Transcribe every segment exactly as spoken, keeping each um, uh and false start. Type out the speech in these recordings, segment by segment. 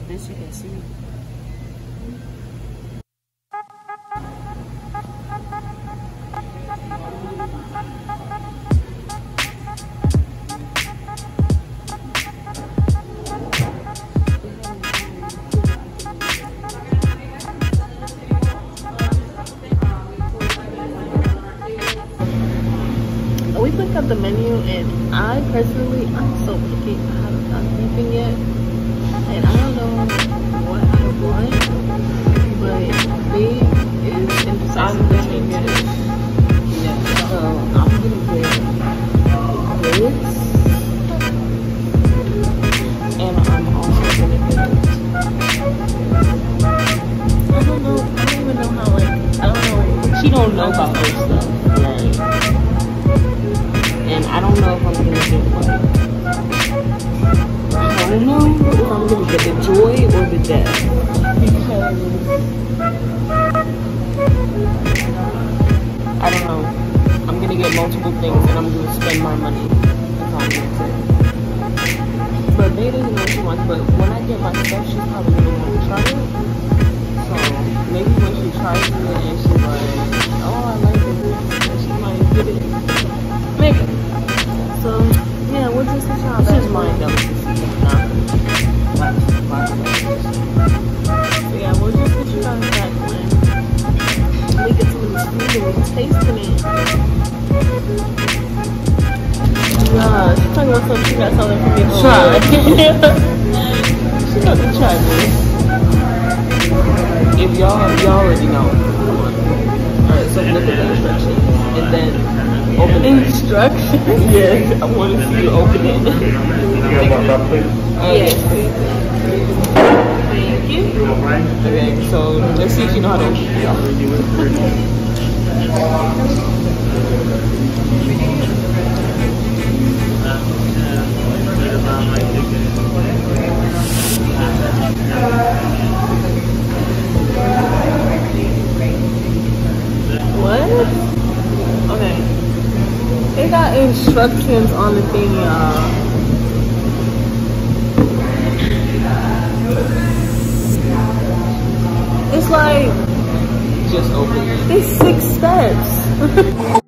this you can see. We looked up the menu, and I personally, I'm so picky. I haven't done anything yet, and I don't know what I want, but me is indecisive between this. Yeah, so I'm gonna get this, and I'm also gonna get. I don't know. I don't even know how. Like, I don't know. She don't know about this stuff, right? And I don't know if I'm gonna get like, I don't know if I'm gonna get the joy or the death, because I don't know. I'm gonna get multiple things and I'm gonna spend my money. That's all I'm gonna say. But May doesn't know what she wants, but when I get my stuff, she's probably gonna want to try it. So maybe when she tries it and she's like, oh, I like it, she might get it. Maybe. So, yeah, we'll just see how that is mine, though. So, yeah, we'll just get you guys back when we get to the food and we're tasting it. Yeah, she's talking about something she got something for me to try. She got to try this. If y'all, y'all already know. Alright, so look at the instructions. And then open instructions. Yes, I want to see you open it. Uh, yes, please. Thank you. Okay, so let's see if you know how to open it. What? Okay. They got instructions on the thing, y'all. It's like just open it. It's six steps.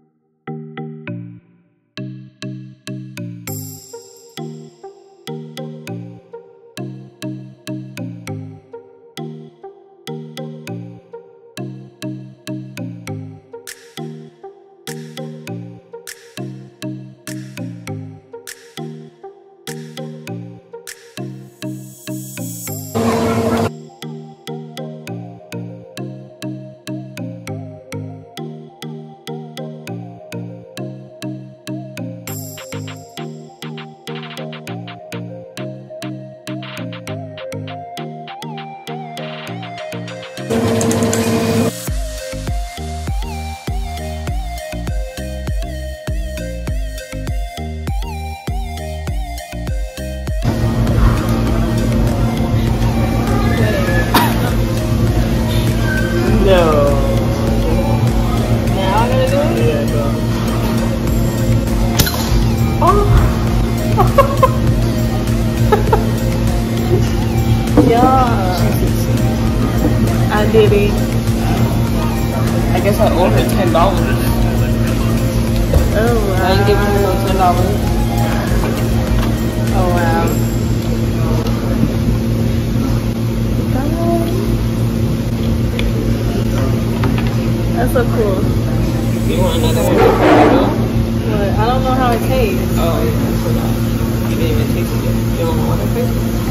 I did it. I guess I owe her ten dollars. Oh wow. I ain't giving her no ten dollars. Oh wow. That's so cool. You want another one? What? I don't know how it tastes. Oh, yeah, so not. You didn't even taste it yet. You don't know what it tastes?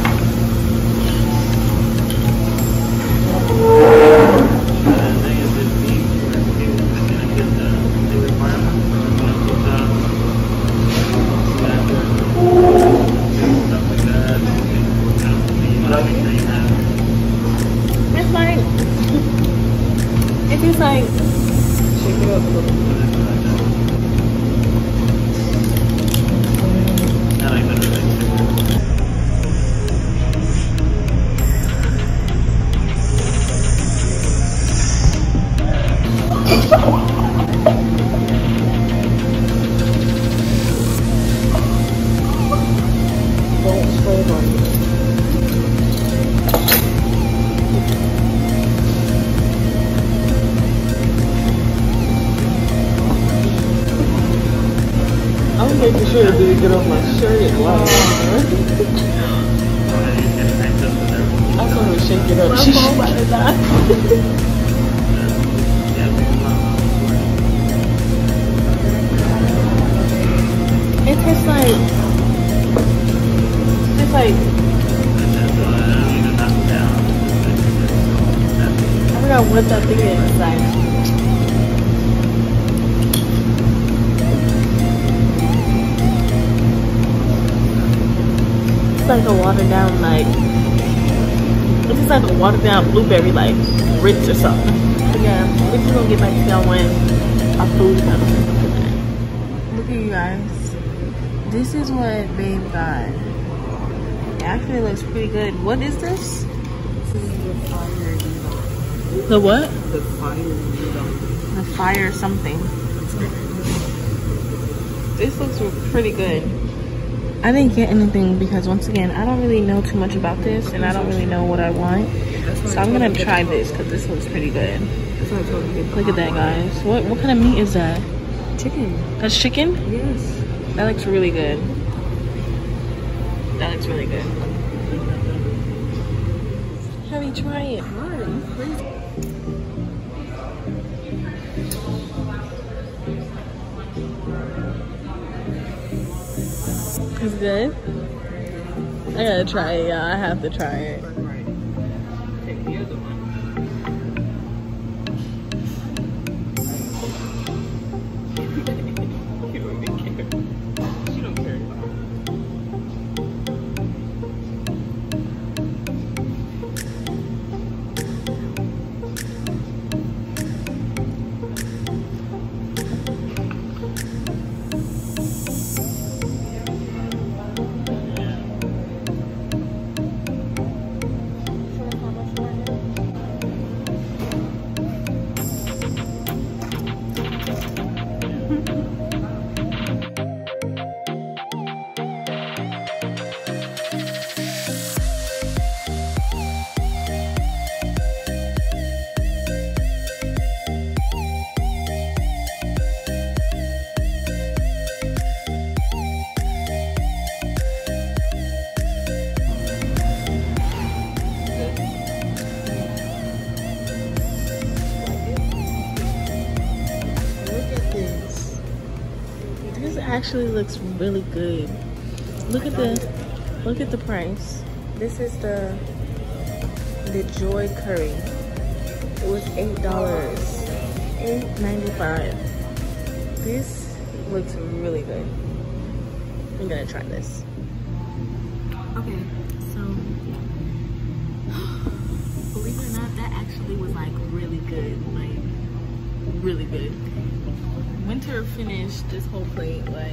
It's like, it's just like, shake it up a little bit. Don't spray on me. sure didn't get off my shirt and wow. I saw her shake it up. My phone about to die. It tastes like, it's like, I forgot what that thing is, like, it's like a watered down, like, it's just like a watered down blueberry, like, Ritz or something. But yeah, we're just gonna get back to y'all when our food comes. Look at you guys. This is what Babe got. It actually looks pretty good. What is this? This is the fire needle. The what? The fire needle. The fire something. This looks pretty good. I didn't get anything because once again, I don't really know too much about this and I don't really know what I want. So I'm gonna try this because this looks pretty good. Look at that, guys. What what kind of meat is that? Chicken. That's chicken? Yes. That looks really good. That looks really good. Have you try it? Why? You crazy? It's good? I gotta try it, y'all. I have to try it. Take the other one. You don't even care. You don't care. Actually looks really good. Look at the look at the price. This is the the Joy Curry. It was eight dollars, eight ninety-five. This looks really good. I'm gonna try this. Okay, so believe it or not, that actually was like really good, like really good. Winter finished this whole plate, like,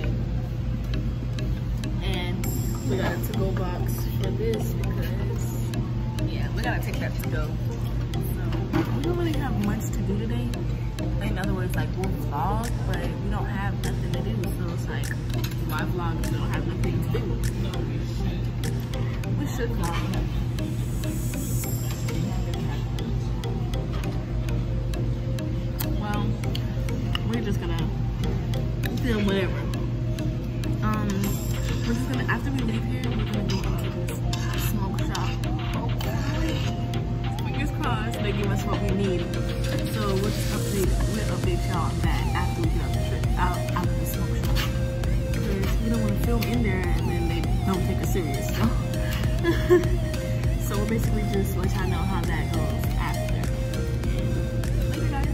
and we got a to-go box for this because, yeah, we gotta take that to go. So we don't really have much to do today. In other words, like we'll vlog, but we don't have nothing to do. So it's like, why vlog if we don't have nothing to do? We should vlog. Well, we're just gonna film whatever. Um, we're just gonna, after we leave here, we're gonna go into this smoke shop. Hopefully, fingers crossed, they give us what we need. So we'll just update, we'll update y'all on that after we get out the trip, out, out of the smoke shop. Because we don't want to film in there and then they don't take us serious. So, so we'll basically just let y'all know how that goes after. Later, guys.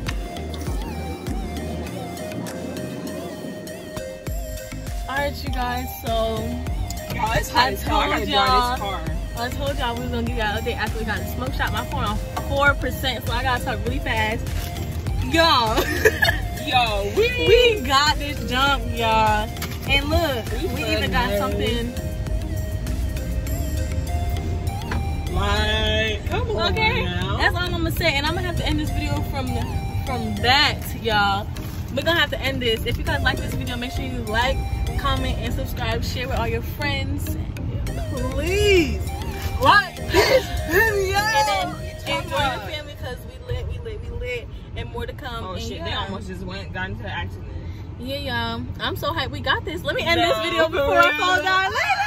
Alright, you guys, so Y'all, it's I hot as hell. I told gotta y'all, drive this car. I told y'all we was gonna give y'all an update after we got the smoke shop. My phone on four percent, so I gotta talk really fast. Y'all, Yo, we we got this jump, y'all. And look, we, we even got something. Like, come on Okay, now. that's all I'm gonna say. And I'm gonna have to end this video from the, from that, y'all. We're gonna have to end this. If you guys like this video, make sure you like, comment, and subscribe. Share with all your friends. Please like this video. And then enjoy the family because we lit, we lit, we lit, and more to come. Oh and shit, yeah. they almost just went, got into an accident. Yeah, y'all. I'm so hyped we got this. Let me end this video before I fall down.